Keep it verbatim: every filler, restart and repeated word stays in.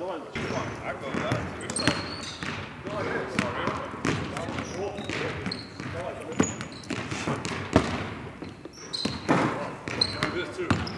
line. I go that. Good stuff. Go like this. Do this too.